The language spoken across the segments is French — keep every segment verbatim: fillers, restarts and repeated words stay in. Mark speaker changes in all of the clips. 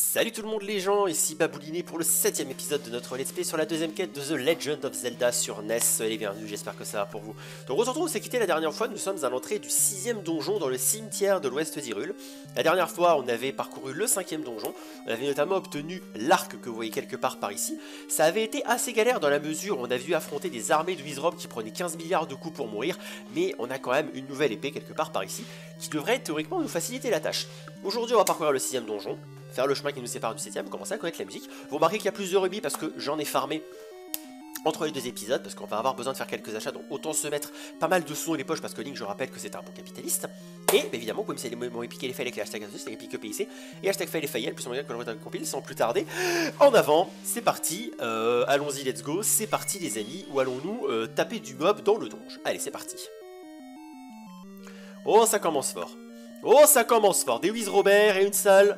Speaker 1: Salut tout le monde les gens, ici Babouliné pour le septième épisode de notre let's play sur la deuxième quête de The Legend of Zelda sur N E S. Soyez les bienvenus, j'espère que ça va pour vous. Donc on se retrouve, on s'est quitté la dernière fois, nous sommes à l'entrée du sixième donjon dans le cimetière de l'ouest d'Hyrule. La dernière fois on avait parcouru le cinquième donjon, on avait notamment obtenu l'arc que vous voyez quelque part par ici. Ça avait été assez galère dans la mesure où on a vu affronter des armées de Wizrobe qui prenaient quinze milliards de coups pour mourir, mais on a quand même une nouvelle épée quelque part par ici, qui devrait théoriquement nous faciliter la tâche. Aujourd'hui on va parcourir le sixième donjon, faire le chemin qui nous sépare du septième, commencer à connaître la musique. Vous remarquez qu'il y a plus de rubis parce que j'en ai farmé entre les deux épisodes, parce qu'on va avoir besoin de faire quelques achats, donc autant se mettre pas mal de sous dans les poches, parce que Link, je rappelle que c'est un bon capitaliste. Et bah, évidemment, vous pouvez me piquer les fails avec les hashtags astuces, les pique P I C, et hashtag fail et fail, plus on regarde que le compile, sans plus tarder. En avant, c'est parti, euh, allons-y, let's go, c'est parti les amis, ou allons-nous euh, taper du mob dans le donjon. Allez, c'est parti. Oh, ça commence fort. Oh, ça commence fort, des Wizrobert et une salle.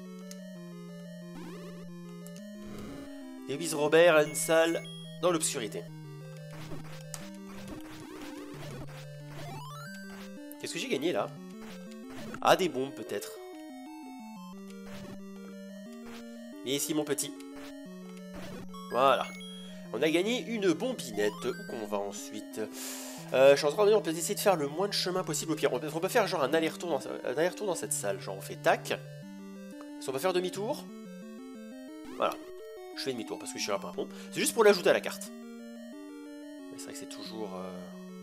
Speaker 1: Et Wizrobert a une salle dans l'obscurité. Qu'est-ce que j'ai gagné là? Ah, des bombes peut-être. Et ici mon petit. Voilà. On a gagné une bombinette. Où qu'on va ensuite? euh, Je suis en train de dire, on peut essayer de faire le moins de chemin possible au pire. On peut, on peut faire genre un aller-retour dans, un aller-retour dans cette salle. Genre on fait tac. Est-ce qu'on peut faire demi-tour? Voilà. Je fais demi-tour parce que je suis à un pont. C'est juste pour l'ajouter à la carte. Mais c'est vrai que c'est toujours... Euh...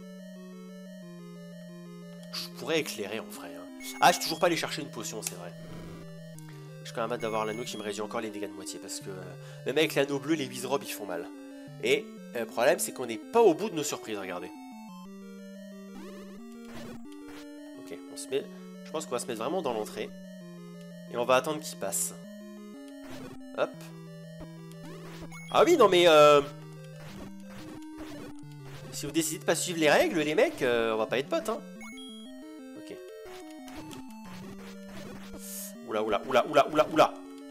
Speaker 1: Je pourrais éclairer en vrai. Hein. Ah, je suis toujours pas allé chercher une potion, c'est vrai. Je suis quand même hâte d'avoir l'anneau qui me réduit encore les dégâts de moitié. Parce que euh, même avec l'anneau bleu, les Wizrobes ils font mal. Et euh, le problème, c'est qu'on n'est pas au bout de nos surprises, regardez. Ok, on se met... Je pense qu'on va se mettre vraiment dans l'entrée. Et on va attendre qu'il passe. Hop. Ah oui, non mais... Euh... Si vous décidez de pas suivre les règles, les mecs, euh, on va pas être potes, hein. Ok. Oula, oula, oula, oula, oula, oula.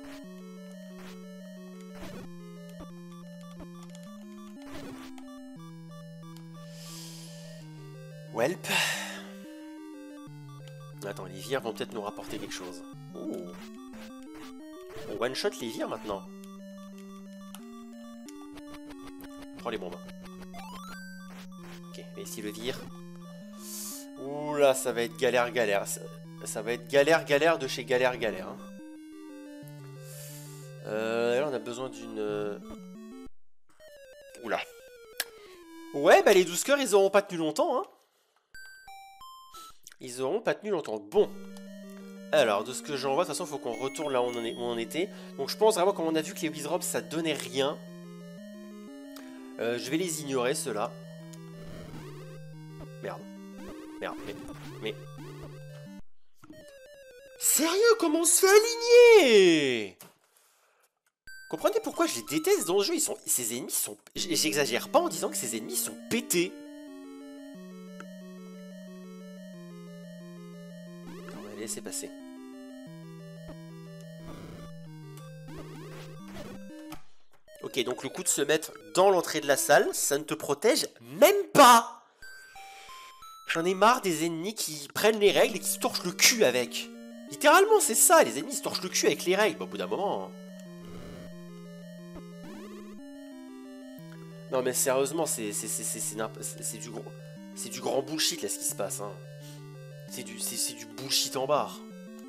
Speaker 1: Welp. Attends, les vires vont peut-être nous rapporter quelque chose. Oh. On one-shot les vires maintenant. Prends les bombes. Ok, mais ici le vire. Oula, ça va être galère, galère. Ça, ça va être galère, galère de chez galère, galère. Hein. Euh, là, on a besoin d'une... Oula. Ouais, bah les douze cœurs, ils auront pas tenu longtemps. Hein. Ils auront pas tenu longtemps. Bon. Alors, de ce que j'en vois, de toute façon, il faut qu'on retourne là où on, est, où on était. Donc, je pense vraiment, comme on a vu que les Wizrobes, ça donnait rien. Euh, je vais les ignorer, ceux-là. Merde. Merde, mais... mais... Sérieux, comment on se fait aligner? Comprenez pourquoi je les déteste dans le jeu, ils sont... Ces ennemis sont... J'exagère pas en disant que ces ennemis sont pétés. On va les laisser passer. Ok, donc le coup de se mettre dans l'entrée de la salle, ça ne te protège même pas. J'en ai marre des ennemis qui prennent les règles et qui se torchent le cul avec. Littéralement, c'est ça, les ennemis se torchent le cul avec les règles, au bout d'un moment. Hein. Non mais sérieusement, c'est du gros... C'est du grand bullshit là ce qui se passe. Hein. C'est du, du bullshit en barre.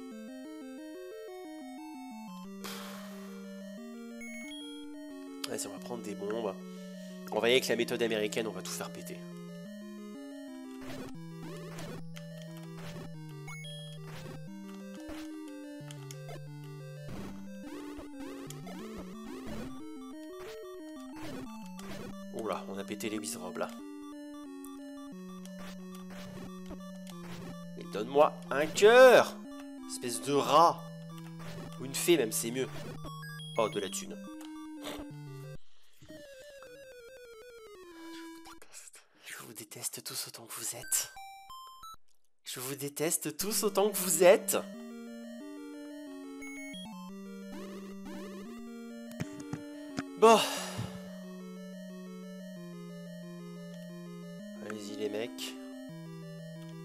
Speaker 1: Vas-y, on va prendre des bombes. On va y aller avec la méthode américaine, on va tout faire péter. Oula, on a pété les Wizrobes là. Mais donne-moi un cœur! Espèce de rat! Ou une fée même, c'est mieux. Oh, de la thune. Je vous déteste tous autant que vous êtes. Je vous déteste tous autant que vous êtes. Bon. Allez-y les mecs.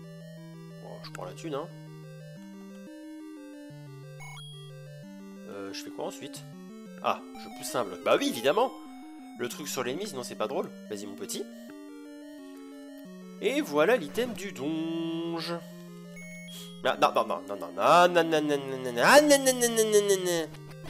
Speaker 1: Bon, je prends la thune, hein. Euh, je fais quoi ensuite? Ah, je pousse un bloc. Bah oui, évidemment. Le truc sur l'ennemi, sinon c'est pas drôle. Vas-y, mon petit. Et voilà l'item du donge. Non, non, non, non, non, non, non, non, non, non, non, non, non, non, non, non, non, non.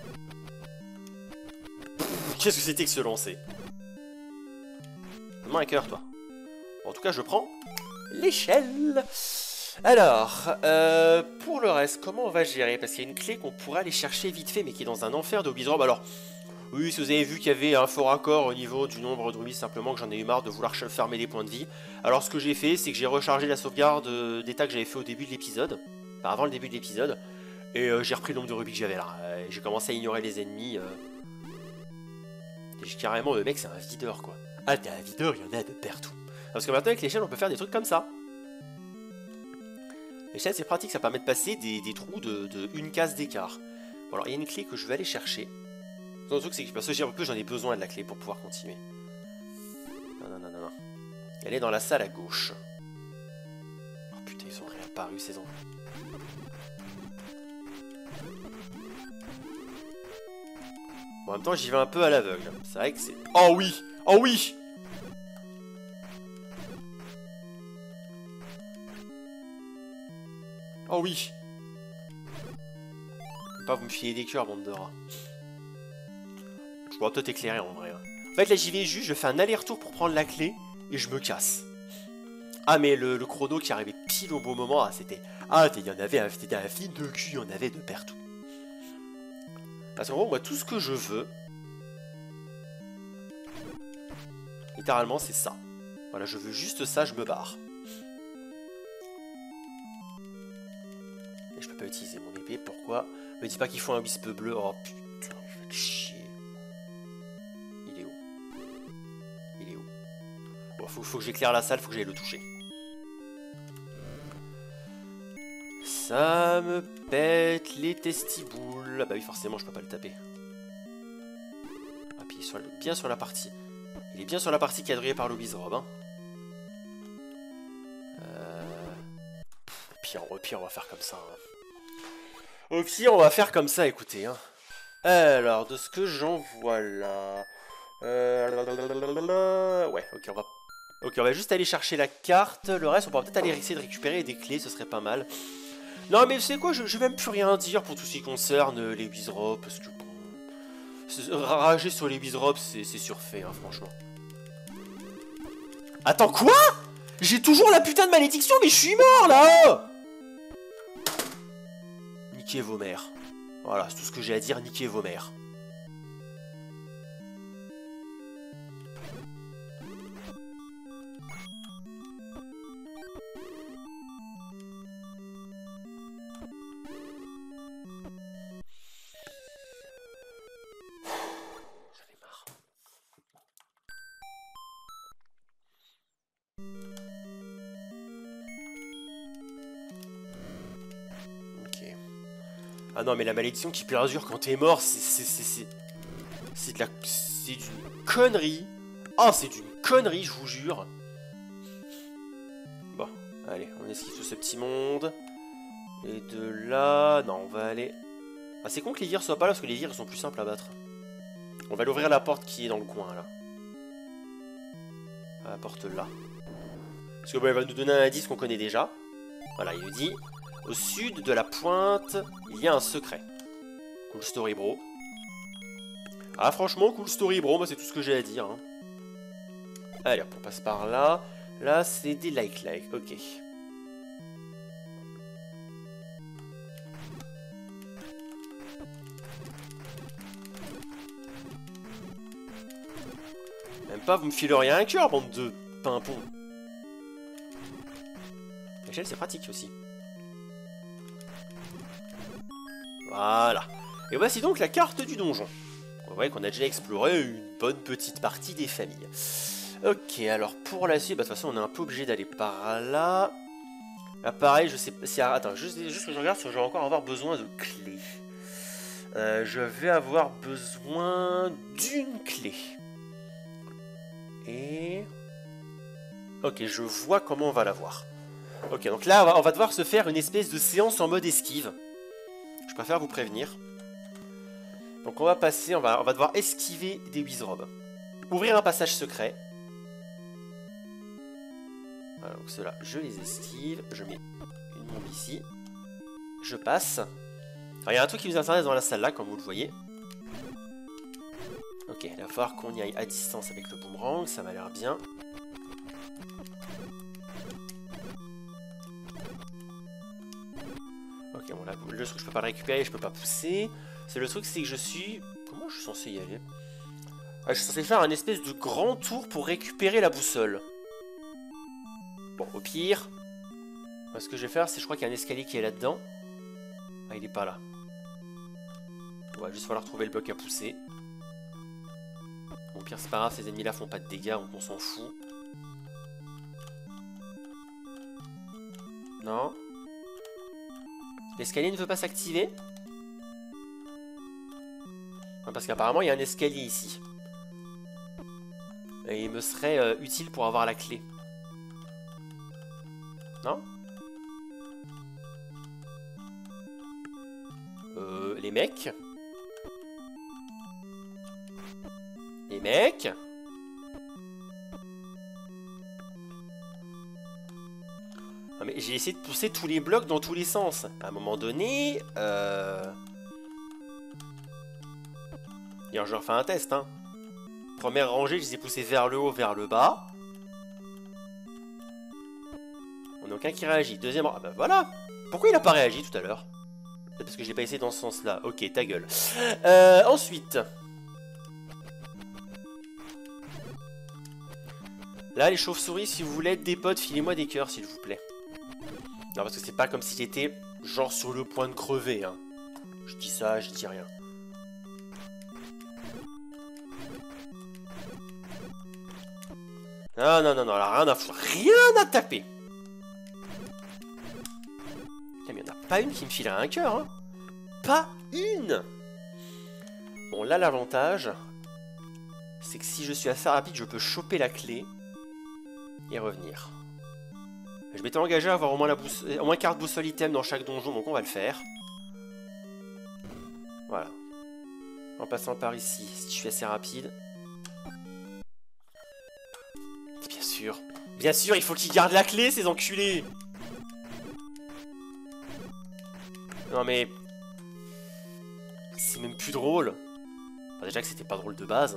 Speaker 1: Qu'est-ce que c'était que ce lancer? Donne-moi un cœur, toi. Bon, en tout cas, je prends l'échelle. Alors, euh, pour le reste, comment on va gérer? Parce qu'il y a une clé qu'on pourrait aller chercher vite fait, mais qui est dans un enfer de Wizrobe. Alors, oui, si vous avez vu qu'il y avait un fort accord au niveau du nombre de rubis, simplement que j'en ai eu marre de vouloir fermer les points de vie. Alors, ce que j'ai fait, c'est que j'ai rechargé la sauvegarde d'état que j'avais fait au début de l'épisode. Enfin, avant le début de l'épisode. Et euh, j'ai repris le nombre de rubis que j'avais là. Euh, j'ai commencé à ignorer les ennemis. Euh... Carrément, le mec, c'est un videur, quoi. Ah, t'es un videur, il y en a de partout. Parce que maintenant, avec l'échelle, on peut faire des trucs comme ça. L'échelle, c'est pratique, ça permet de passer des, des trous de, de une case d'écart. Bon, alors, il y a une clé que je vais aller chercher. Le truc, c'est que parce que j'ai un peu, j'en ai besoin de la clé pour pouvoir continuer. Non, non, non, non, non. Elle est dans la salle à gauche. Oh putain, ils ont réapparu, ces enfants. Bon, en même temps, j'y vais un peu à l'aveugle. C'est vrai que c'est... Oh oui! Oh oui! Oh oui! Pas vous me filer des cœurs, bande de rats. Je pourrais peut-être éclairer en vrai. En fait, là, j'y vais juste, je fais un aller-retour pour prendre la clé et je me casse. Ah, mais le, le chrono qui arrivait pile au bon moment, ah, c'était... Ah, il y en avait, c'était un film de cul, il y en avait de partout. Parce qu'en gros, moi, tout ce que je veux... Littéralement, c'est ça. Voilà, je veux juste ça, je me barre. Et je peux pas utiliser mon épée, pourquoi? Me dis pas qu'il faut un wisp bleu. Oh putain, je vais te chier. Il est où? Il est où? Bon, faut, faut que j'éclaire la salle, faut que j'aille le toucher. Ça me pète les testiboules. Ah bah oui, forcément, je peux pas le taper. Ah, puis il est sur la, bien sur la partie. Il est bien sur la partie quadrillée par le Wizrobe. Hein. Euh... Au pire, au pire, on va faire comme ça. Hein. Au pire, on va faire comme ça, écoutez. Hein. Alors, de ce que j'en vois là... Euh... Ouais, ok, on va... Ok, on va juste aller chercher la carte. Le reste, on pourra peut-être aller essayer de récupérer des clés, ce serait pas mal. Non, mais c'est quoi, je, je vais même plus rien dire pour tout ce qui concerne les Wizrobe, parce que bon... Rager sur les Wizrobe, c'est surfait, hein, franchement. Attends, quoi? J'ai toujours la putain de malédiction, mais je suis mort, là! Niquez vos mères. Voilà, c'est tout ce que j'ai à dire, niquez vos mères. Ah non, mais la malédiction qui perdure quand t'es mort, c'est... C'est C'est de la... C'est d'une connerie. Oh, c'est d'une connerie, je vous jure. Bon, allez, on esquive tout ce petit monde. Et de là... Non, on va aller... Ah, c'est con que les vires soient pas là, parce que les vires sont plus simples à battre. On va aller ouvrir la porte qui est dans le coin, là. La porte là. Parce que bon, elle va nous donner un indice qu'on connaît déjà. Voilà, il nous dit... Au sud de la pointe, il y a un secret. Cool story, bro. Ah, franchement, cool story, bro. Moi, c'est tout ce que j'ai à dire. Hein. Allez, on passe par là. Là, c'est des like-like. Ok. Même pas, vous me fileriez un cœur, bande de pimpons. L'échelle, c'est pratique aussi. Voilà. Et voici donc la carte du donjon. Vous voyez qu'on a déjà exploré une bonne petite partie des familles. Ok, alors pour la suite, bah, de toute façon on est un peu obligé d'aller par là. Là pareil, je sais pas si... Attends, juste, juste que je regarde si je vais encore avoir besoin de clés. Euh, je vais avoir besoin d'une clé. Et... Ok, je vois comment on va l'avoir. Ok, donc là on va, on va devoir se faire une espèce de séance en mode esquive. Je préfère vous prévenir. Donc on va passer, on va, on va devoir esquiver des Wizrobes. Ouvrir un passage secret. Voilà, donc ceux-là, je les esquive. Je mets une bombe ici. Je passe. Alors il y a un truc qui nous intéresse dans la salle là, comme vous le voyez. Ok, il va falloir qu'on y aille à distance avec le boomerang, ça m'a l'air bien. Ok, bon là, le truc je peux pas le récupérer, je peux pas pousser. C'est le truc, c'est que je suis... Comment je suis censé y aller? Ah, je suis censé faire un espèce de grand tour pour récupérer la boussole. Bon, au pire... Moi, ce que je vais faire, c'est je crois qu'il y a un escalier qui est là-dedans. Ah, il est pas là. Il va juste falloir trouver le bloc à pousser. Bon, au pire, c'est pas grave, ces ennemis-là font pas de dégâts, donc on s'en fout. Non. L'escalier ne veut pas s'activer? Parce qu'apparemment, il y a un escalier ici. Et il me serait euh, utile pour avoir la clé. Non? Euh, les mecs? Les mecs? Non mais j'ai essayé de pousser tous les blocs dans tous les sens. À un moment donné... Euh... D'ailleurs, je refais un test, hein. Première rangée, je les ai poussés vers le haut, vers le bas. On n'a aucun qui réagit. Deuxième... Ah bah voilà. Pourquoi il n'a pas réagi tout à l'heure? C'est parce que je l'ai pas essayé dans ce sens-là. Ok, ta gueule. Euh, ensuite... Là, les chauves-souris, si vous voulez être des potes, filez-moi des cœurs, s'il vous plaît. Non, parce que c'est pas comme si j'étais genre sur le point de crever, hein. Je dis ça, je dis rien. Non, non, non, non, là, rien à foutre. Rien à taper. Mais il n'y en a pas une qui me filerait un cœur, hein. Pas une. Bon, là, l'avantage, c'est que si je suis assez rapide, je peux choper la clé et revenir. Je m'étais engagé à avoir au moins, la boussole, au moins carte boussole item dans chaque donjon, donc on va le faire. Voilà. En passant par ici, si je suis assez rapide. Bien sûr. Bien sûr, il faut qu'ils gardent la clé, ces enculés. Non mais... C'est même plus drôle. Enfin, déjà que c'était pas drôle de base.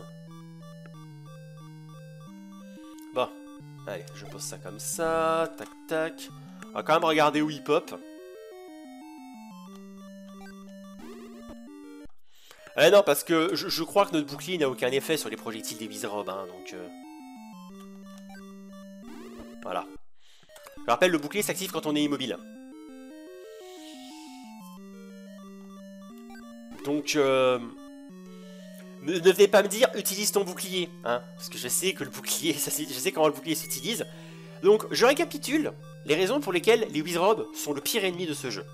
Speaker 1: Bon. Allez, je pose ça comme ça. Tac, tac. On va quand même regarder où il pop. Eh non, parce que je, je crois que notre bouclier n'a aucun effet sur les projectiles des Wizrobes, hein, donc... Euh... Voilà. Je rappelle, le bouclier s'active quand on est immobile. Donc, euh... ne, ne venez pas me dire, utilise ton bouclier, hein, parce que je sais que le bouclier, ça, je sais comment le bouclier s'utilise. Donc, je récapitule les raisons pour lesquelles les Wizrobes sont le pire ennemi de ce jeu.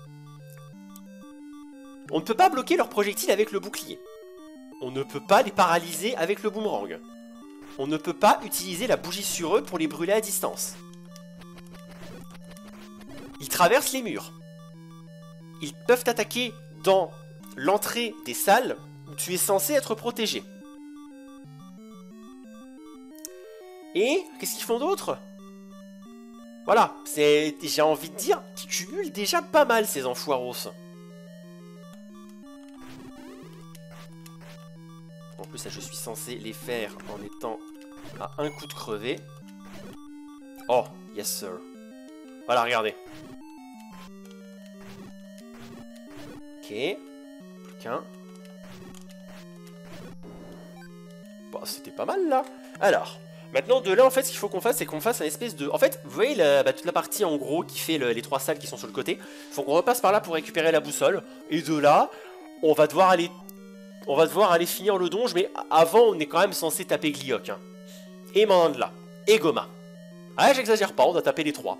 Speaker 1: On ne peut pas bloquer leurs projectiles avec le bouclier. On ne peut pas les paralyser avec le boomerang. On ne peut pas utiliser la bougie sur eux pour les brûler à distance. Ils traversent les murs. Ils peuvent attaquer dans l'entrée des salles où tu es censé être protégé. Et qu'est-ce qu'ils font d'autre? Voilà, c'est, j'ai envie de dire qu'ils cumulent déjà pas mal ces enfoiros. En plus, ça, je suis censé les faire en étant à un coup de crever. Oh, yes sir. Voilà, regardez. Ok. Plus qu'un. Bon, c'était pas mal, là. Alors, maintenant, de là, en fait, ce qu'il faut qu'on fasse, c'est qu'on fasse un espèce de... En fait, vous voyez la, bah, toute la partie, en gros, qui fait le, les trois salles qui sont sur le côté. Il faut qu'on repasse par là pour récupérer la boussole. Et de là, on va devoir aller... On va devoir aller finir le donge, mais avant, on est quand même censé taper Gleeok. Hein. Et Mandla. Et Goma. Ah, j'exagère pas, on doit taper les trois.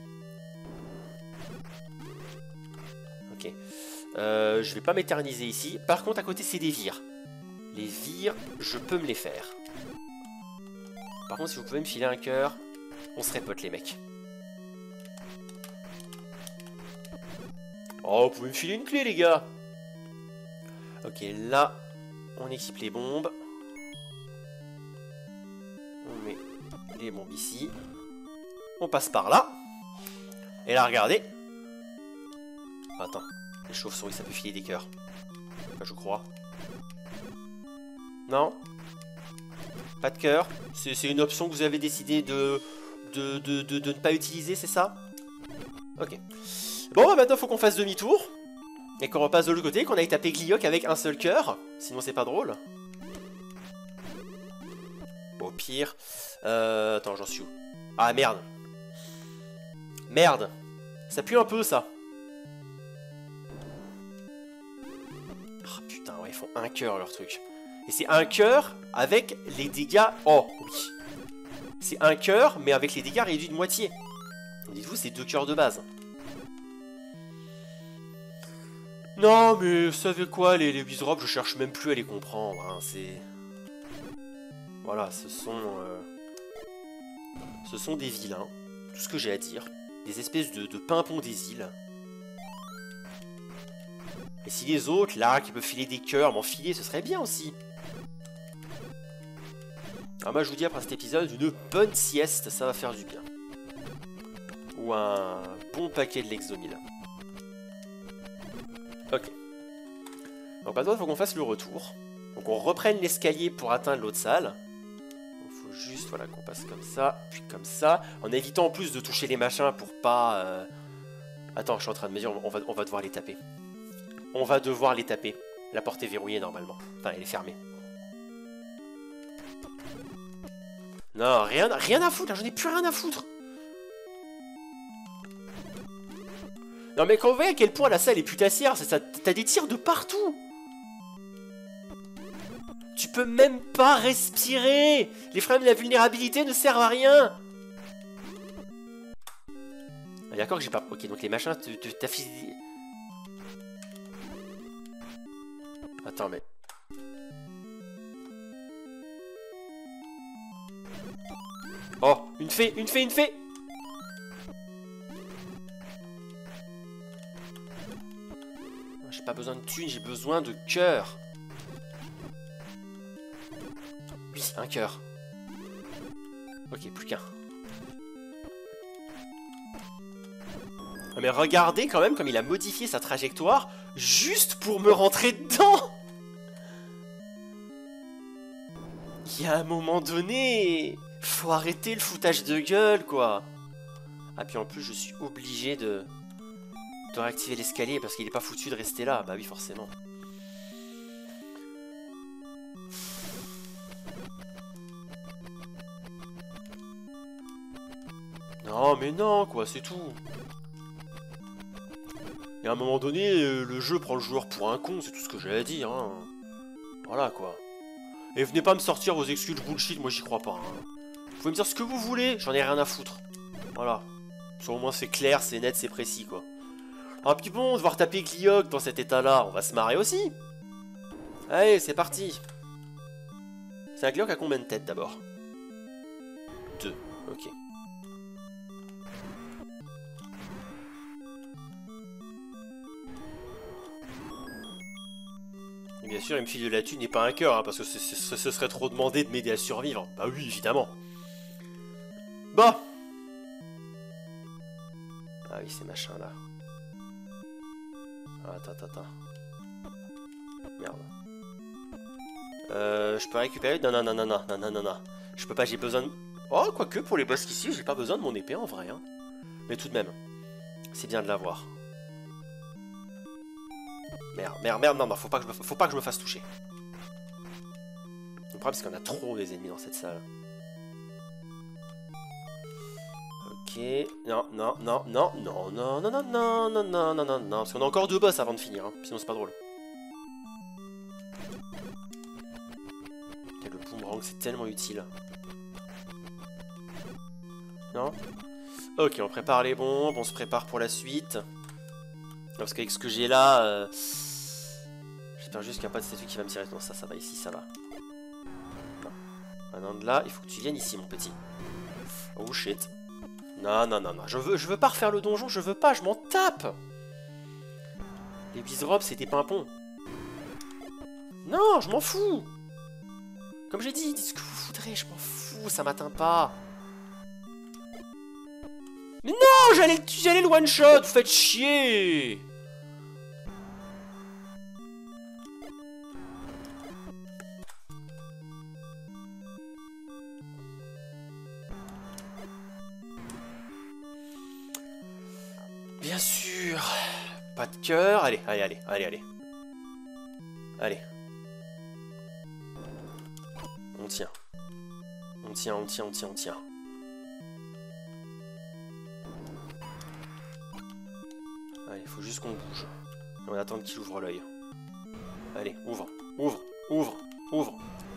Speaker 1: Ok. Euh, je vais pas m'éterniser ici. Par contre, à côté, c'est des vires. Les vires, je peux me les faire. Par contre, si vous pouvez me filer un cœur, on serait potes, les mecs. Oh, vous pouvez me filer une clé, les gars. Ok, là, On équipe les bombes. On met les bombes ici. On passe par là. Et là, regardez. Attends, les chauves-souris, ça peut filer des cœurs. Enfin, je crois. Non. Pas de cœur. C'est une option que vous avez décidé de, de, de, de, de ne pas utiliser, c'est ça? Ok. Bon, bah maintenant, il faut qu'on fasse demi-tour. Et qu'on repasse de l'autre côté, qu'on aille taper Gleeok avec un seul cœur. Sinon, c'est pas drôle. Bon, au pire... Euh, attends, j'en suis où? Ah, merde. Merde. Ça pue un peu, ça. Oh, putain, ouais, ils font un cœur, leur truc. Et c'est un cœur avec les dégâts... Oh, oui. C'est un cœur, mais avec les dégâts réduits de moitié. Dites-vous, c'est deux cœurs de base. Non, mais vous savez quoi, les, les Wizrops, je cherche même plus à les comprendre. Hein, c'est... Voilà, ce sont... Euh... Ce sont des vilains. Tout ce que j'ai à dire. Des espèces de, de pimpons des îles. Et si les autres, là, qui peuvent filer des cœurs, m'en filer, ce serait bien aussi. Alors moi, je vous dis, après cet épisode, une bonne sieste, ça va faire du bien. Ou un bon paquet de Lexomil. Ok. Donc maintenant, il faut qu'on fasse le retour. Donc on reprenne l'escalier pour atteindre l'autre salle. Il faut juste voilà, qu'on passe comme ça, puis comme ça. En évitant en plus de toucher les machins pour pas... Euh... Attends, je suis en train de me dire, on va, on va devoir les taper. On va devoir les taper. La porte est verrouillée normalement. Enfin, elle est fermée. Non, rien, rien à foutre, j'en ai plus rien à foutre. Non mais quand vous voyez à quel point la salle est putassière, t'as des tirs de partout. Tu peux même pas respirer. Les frames de la vulnérabilité ne servent à rien. Ah, d'accord que j'ai pas... Ok, donc les machins, t'as fait... Attends, mais... Oh, une fée, une fée, une fée. J'ai pas besoin de thunes, j'ai besoin de cœur. Oui, un cœur. Ok, plus qu'un. Mais regardez quand même comme il a modifié sa trajectoire juste pour me rentrer dedans. Il y a un moment donné, faut arrêter le foutage de gueule, quoi. Ah, puis en plus, je suis obligé de... de réactiver l'escalier parce qu'il est pas foutu de rester là. Bah oui, forcément. Non, mais non, quoi, c'est tout. Et à un moment donné, le jeu prend le joueur pour un con, c'est tout ce que j'ai à dire. Hein. Voilà, quoi. Et venez pas me sortir vos excuses bullshit, moi j'y crois pas. Hein. Vous pouvez me dire ce que vous voulez, j'en ai rien à foutre. Voilà. Ça, au moins c'est clair, c'est net, c'est précis, quoi. Ah puis bon, devoir taper Gleeok dans cet état-là, on va se marrer aussi. Allez, c'est parti. C'est un Gleeok à combien de têtes d'abord? Deux, ok. Et bien sûr, il me file de la thune et pas un cœur, hein, parce que ce, ce, ce serait trop demandé de m'aider à survivre. Bah oui, évidemment. Bon. Ah oui, ces machins-là. Ah, attends, attends, attends. Merde. Euh, je peux récupérer... Non, non, non, non, non, non, non, non, non. Je peux pas, j'ai besoin de... Oh, quoique, pour les boss ici, j'ai pas besoin de mon épée, en vrai. Hein. Mais tout de même, c'est bien de l'avoir. Merde, merde, merde, non, non, faut pas que je me, faut pas que je me fasse toucher. Le problème, c'est qu'on a trop des ennemis dans cette salle. Ok, non, non, non, non, non, non, non, non, non, non, non, non, non, non, parce qu'on a encore deux boss avant de finir, hein, sinon c'est pas drôle. Et le boomerang, c'est tellement utile. Non? Ok, on prépare les bombes, on se prépare pour la suite. Parce qu'avec ce que j'ai là, euh... j'espère juste qu'il n'y a pas de statue qui va me tirer. Non, ça, ça va ici, ça va. Non. Maintenant de là, il faut que tu viennes ici, mon petit. Oh shit. Non, non, non, non. Je veux, je veux pas refaire le donjon, je veux pas, je m'en tape. Les Wizrops, c'est des pimpons. Non, je m'en fous. Comme j'ai dit, dites ce que vous voudrez, je m'en fous, ça m'atteint pas. Mais non, j'allais j'allais le one shot, vous faites chier. Bien sûr. Pas de cœur. Allez, allez, allez, allez, allez. Allez. On tient. On tient, on tient, on tient, on tient. Allez, faut juste qu'on bouge. Et on attend qu'il ouvre l'œil. Allez, ouvre, ouvre, ouvre, ouvre.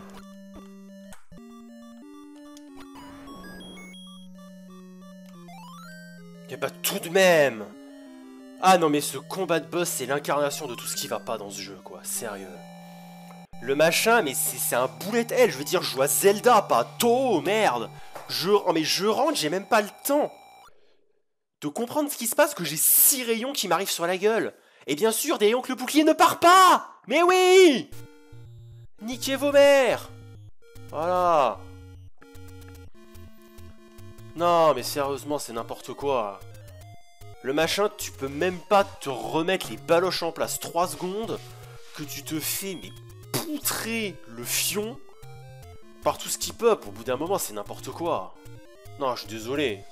Speaker 1: Et bah tout de même. Ah non mais ce combat de boss c'est l'incarnation de tout ce qui va pas dans ce jeu quoi, sérieux. Le machin mais c'est un bullet hell, je veux dire je joue à Zelda pas To, merde. Je, oh, mais je rentre, j'ai même pas le temps de comprendre ce qui se passe que j'ai six rayons qui m'arrivent sur la gueule. Et bien sûr des rayons que le bouclier ne part pas. Mais oui. Niquez vos mères. Voilà. Non mais sérieusement c'est n'importe quoi. Le machin, tu peux même pas te remettre les baloches en place trois secondes que tu te fais mais poutrer le fion par tout ce qui pop. Au bout d'un moment, c'est n'importe quoi. Non, je suis désolé.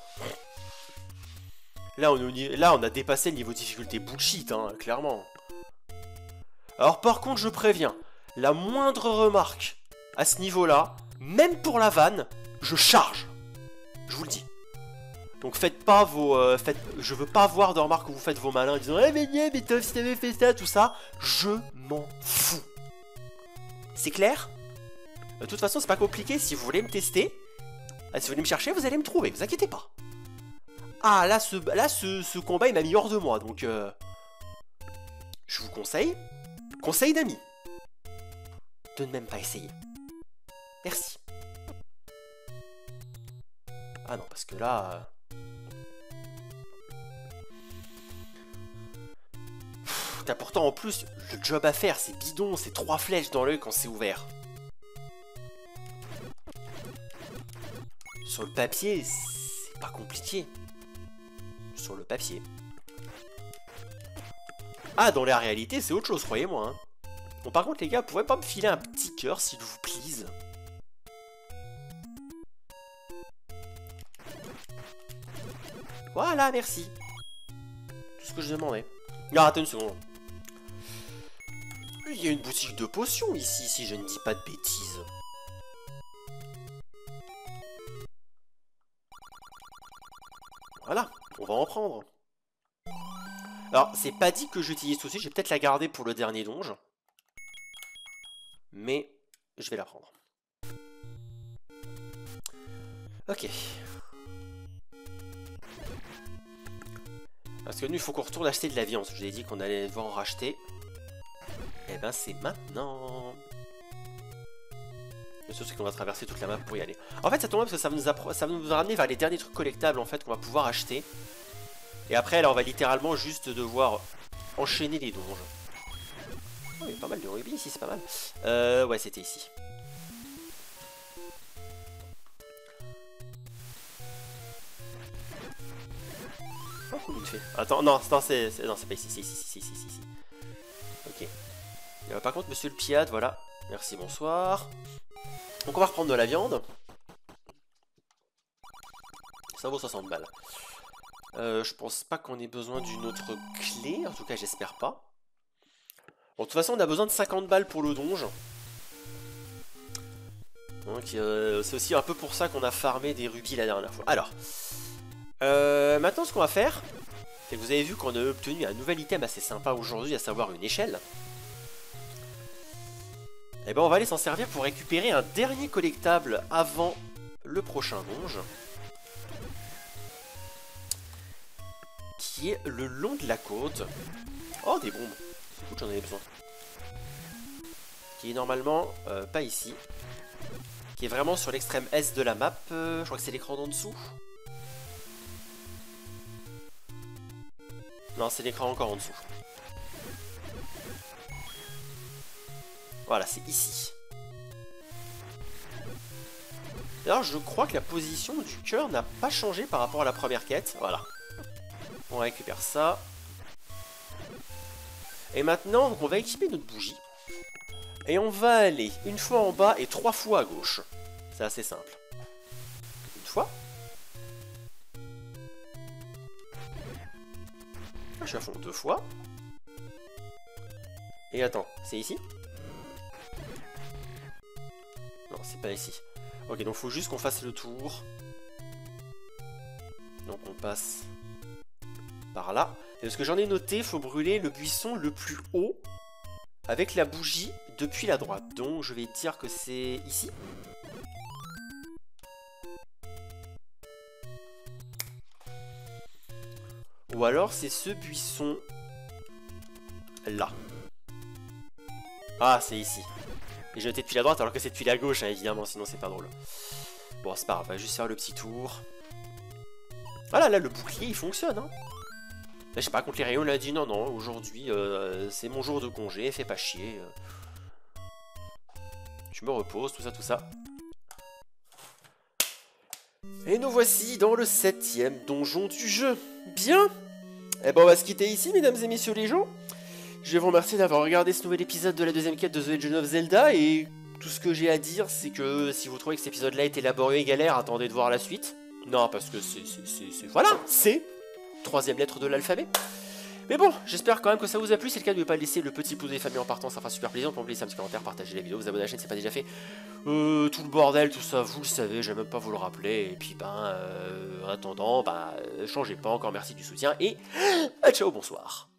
Speaker 1: Là on, est, là, on a dépassé le niveau de difficulté bullshit, hein, clairement. Alors par contre, je préviens, la moindre remarque à ce niveau-là, même pour la vanne, je charge. Je vous le dis. Donc faites pas vos... Euh, faites, je veux pas voir de remarques où vous faites vos malins en disant « Eh mais mais mais Toff, si t'avais fait ça, tout ça », je m'en fous. C'est clair? De toute façon, c'est pas compliqué, si vous voulez me tester, si vous voulez me chercher, vous allez me trouver, vous inquiétez pas. Ah, là, ce, là, ce, ce combat, il m'a mis hors de moi, donc... Euh, je vous conseille, conseil d'amis, de ne même pas essayer. Merci. Ah non, parce que là... Euh, T'as pourtant en plus le job à faire, c'est bidon, c'est trois flèches dans l'œil quand c'est ouvert. Sur le papier, c'est pas compliqué. Sur le papier. Ah, dans la réalité, c'est autre chose, croyez-moi. Hein. Bon, par contre, les gars, vous pourrez pas me filer un petit cœur, s'il vous plaît? Voilà, merci. Tout ce que je demandais. Ah, attends une seconde. Il y a une boutique de potions ici, si je ne dis pas de bêtises. Voilà, on va en prendre. Alors, c'est pas dit que j'utilise tout de suite, je vais peut-être la garder pour le dernier donge. Mais, je vais la prendre. Ok. Parce que nous, il faut qu'on retourne acheter de la viande. Je vous ai dit qu'on allait devoir en racheter. Et ben, c'est maintenant. Le seul, c'est qu'on va traverser toute la map pour y aller. En fait, ça tombe parce que ça va nous, ça va nous ramener vers les derniers trucs collectables en fait qu'on va pouvoir acheter. Et après, là, on va littéralement juste devoir enchaîner les donges. Oh, il y a pas mal de rubis ici, c'est pas mal. Euh, ouais, c'était ici. Oh, vite fait. Attends, non, non, c'est non, c'est pas ici, c'est ici, c'est ici, c'est ici. Ok. Euh, par contre, monsieur le piade, voilà. Merci, bonsoir. Donc, on va reprendre de la viande. Ça vaut soixante balles. Euh, je pense pas qu'on ait besoin d'une autre clé. En tout cas, j'espère pas. Bon, de toute façon, on a besoin de cinquante balles pour le donge. Donc, euh, c'est aussi un peu pour ça qu'on a farmé des rubis la dernière fois. Alors, euh, maintenant, ce qu'on va faire, c'est que vous avez vu qu'on a obtenu un nouvel item assez sympa aujourd'hui, à savoir une échelle. Et ben, on va aller s'en servir pour récupérer un dernier collectable avant le prochain donge. Qui est le long de la côte. Oh, des bombes. C'est cool, j'en avais besoin. Qui est normalement euh, pas ici. Qui est vraiment sur l'extrême est de la map. Euh, je crois que c'est l'écran d'en dessous. Non, c'est l'écran encore en dessous. Voilà, c'est ici. D'ailleurs, je crois que la position du cœur n'a pas changé par rapport à la première quête. Voilà. On récupère ça. Et maintenant, donc, on va équiper notre bougie. Et on va aller une fois en bas et trois fois à gauche. C'est assez simple. Une fois. Je suis à fond deux fois. Et attends, c'est ici? Non, c'est pas ici. Ok, donc faut juste qu'on fasse le tour. Donc on passe par là. Et ce que j'en ai noté, il faut brûler le buisson le plus haut avec la bougie depuis la droite. Donc je vais dire que c'est ici. Ou alors c'est ce buisson là. Ah, c'est ici. Et j'ai noté depuis la droite alors que c'est depuis la gauche, hein, évidemment, sinon c'est pas drôle. Bon, c'est pas grave, on va juste faire le petit tour. Voilà, là, le bouclier, il fonctionne, hein. Là, je sais pas, contre les rayons, il a dit non, non, aujourd'hui, euh, c'est mon jour de congé, fais pas chier. Euh. Je me repose, tout ça, tout ça. Et nous voici dans le septième donjon du jeu. Bien. Eh ben, on va se quitter ici, mesdames et messieurs les gens. Je vais vous remercier d'avoir regardé ce nouvel épisode de la deuxième quête de The Legend of Zelda. Et tout ce que j'ai à dire, c'est que si vous trouvez que cet épisode-là était laborieux et galère, attendez de voir la suite. Non, parce que c'est... Voilà, c'est... Troisième lettre de l'alphabet. Mais bon, j'espère quand même que ça vous a plu. Si c'est le cas, n'oubliez pas de laisser le petit pouce des familles en partant, ça fera super plaisir. Pour me laisser un petit commentaire, partager la vidéo, vous abonner à la chaîne, c'est pas déjà fait. Euh, tout le bordel, tout ça, vous le savez, je vais même pas vous le rappeler. Et puis ben, euh, en attendant, bah, changez pas, encore merci du soutien et ciao, bonsoir.